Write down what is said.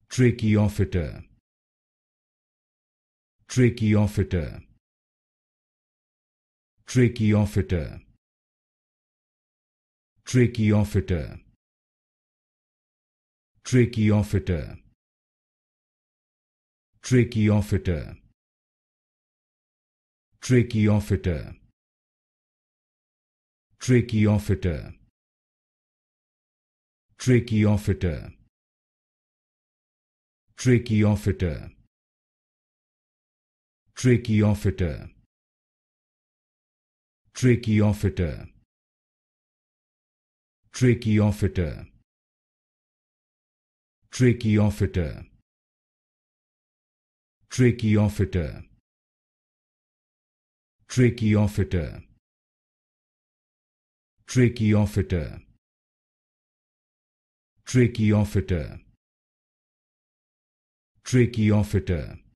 Tracheophyta. Tracheophyta. Tracheophyta. Tracheophyta. Tracheophyta. Tracheophyta. Tracheophyta. Tracheophyta. Tracheophyta. Tracheophyta. Tracheophyta. Tracheophyta. Tracheophyta. Tracheophyta. Tracheophyta. Tracheophyta. Tracheophyta. Tracheophyta. Tracheophyta.